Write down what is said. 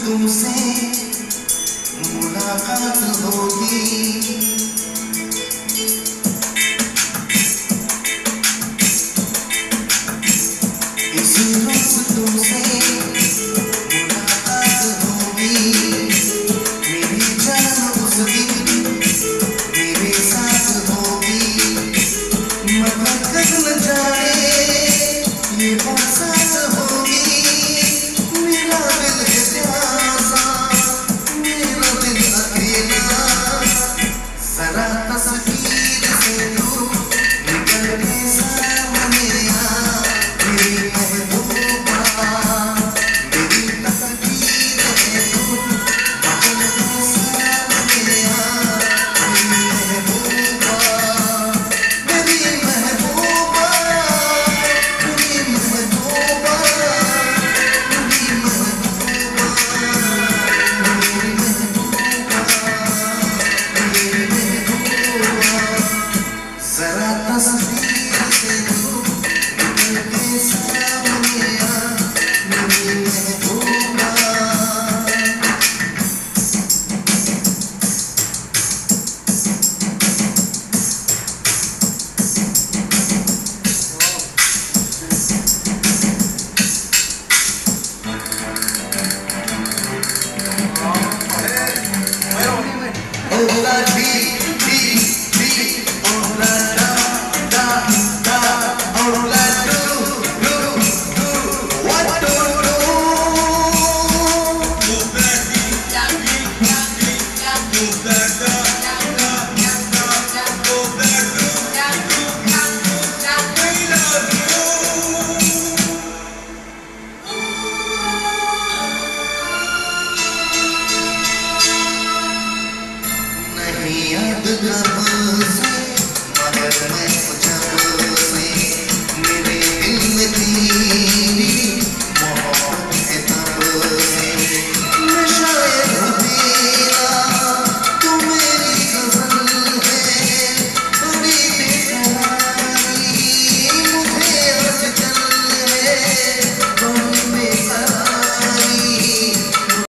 तुमसे मुलाकात होगी। इसी रोज तुमसे मुलाकात होगी। मेरी जान उस दिन मेरे साथ होगी। मगर कब न जाने ये बरसात होगी। मेरा दिल है प्यासा, मेरा दिल अकेला। जरा तस्वीर से तू निकल के सामने आ। मेरी महबूबा, मेरी तस्वीर है तू निकल के सामने आ। मेरी महबूबा, मेरी महबूबा, मेरी महबूबा, मेरी महबूबा, मेरी महबूबा। जरा तस्वीर से तू निकल के सामने आ। मेरी महबूबा। Ola di di di, ola da da da, ola do do do, what do do? Move that beat, move that da da da, move that do do. We love you. नहीं याद कब से मगर मैं